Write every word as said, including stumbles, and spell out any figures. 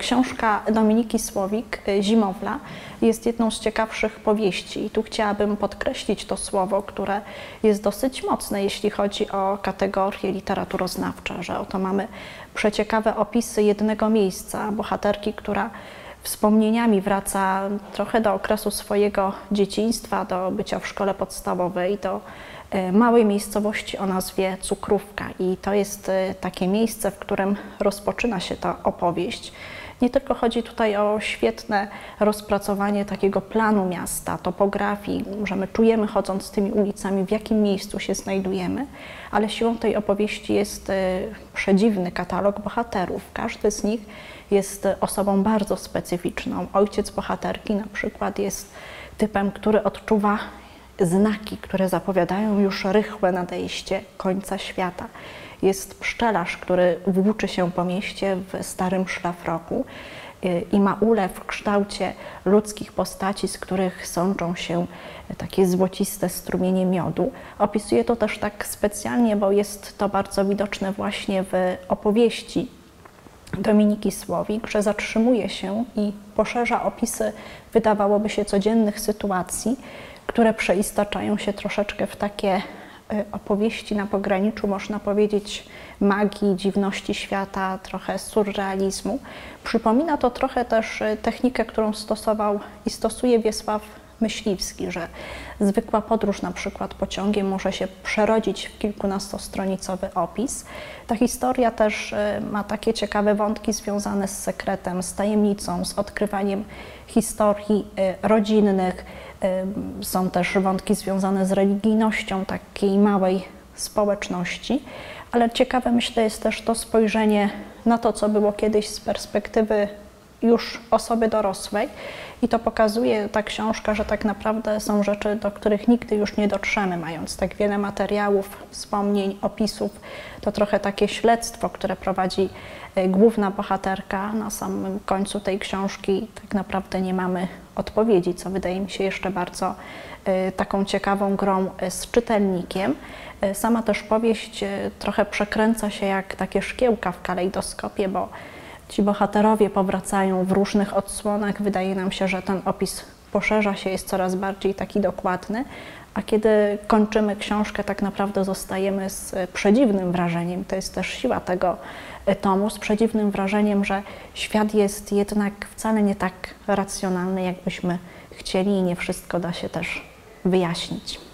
książka Dominiki Słowik, Zimowla, jest jedną z ciekawszych powieści i tu chciałabym podkreślić to słowo, które jest dosyć mocne, jeśli chodzi o kategorie literaturoznawcze, że oto mamy przeciekawe opisy jednego miejsca, bohaterki, która wspomnieniami wraca trochę do okresu swojego dzieciństwa, do bycia w szkole podstawowej, do małej miejscowości o nazwie Cukrówka. I to jest takie miejsce, w którym rozpoczyna się ta opowieść. Nie tylko chodzi tutaj o świetne rozpracowanie takiego planu miasta, topografii, że my czujemy, chodząc tymi ulicami, w jakim miejscu się znajdujemy, ale siłą tej opowieści jest przedziwny katalog bohaterów. Każdy z nich jest osobą bardzo specyficzną. Ojciec bohaterki na przykład jest typem, który odczuwa znaki, które zapowiadają już rychłe nadejście końca świata. Jest pszczelarz, który włóczy się po mieście w starym szlafroku i ma ulę w kształcie ludzkich postaci, z których sączą się takie złociste strumienie miodu. Opisuję to też tak specjalnie, bo jest to bardzo widoczne właśnie w opowieści Dominiki Słowik, że zatrzymuje się i poszerza opisy, wydawałoby się, codziennych sytuacji, które przeistaczają się troszeczkę w takie opowieści na pograniczu, można powiedzieć, magii, dziwności świata, trochę surrealizmu. Przypomina to trochę też technikę, którą stosował i stosuje Wiesław Myśliwski, że zwykła podróż na przykład pociągiem może się przerodzić w kilkunastostronicowy opis. Ta historia też ma takie ciekawe wątki związane z sekretem, z tajemnicą, z odkrywaniem historii rodzinnych. Są też wątki związane z religijnością takiej małej społeczności, ale ciekawe, myślę, jest też to spojrzenie na to, co było kiedyś z perspektywy już osoby dorosłej i to pokazuje ta książka, że tak naprawdę są rzeczy, do których nigdy już nie dotrzemy, mając tak wiele materiałów, wspomnień, opisów. To trochę takie śledztwo, które prowadzi główna bohaterka. Na samym końcu tej książki tak naprawdę nie mamy odpowiedzi, co wydaje mi się jeszcze bardzo taką ciekawą grą z czytelnikiem. Sama też powieść trochę przekręca się jak takie szkiełka w kalejdoskopie, bo ci bohaterowie powracają w różnych odsłonach. Wydaje nam się, że ten opis poszerza się, jest coraz bardziej taki dokładny, a kiedy kończymy książkę, tak naprawdę zostajemy z przedziwnym wrażeniem. To jest też siła tego tomu, z przedziwnym wrażeniem, że świat jest jednak wcale nie tak racjonalny, jakbyśmy chcieli i nie wszystko da się też wyjaśnić.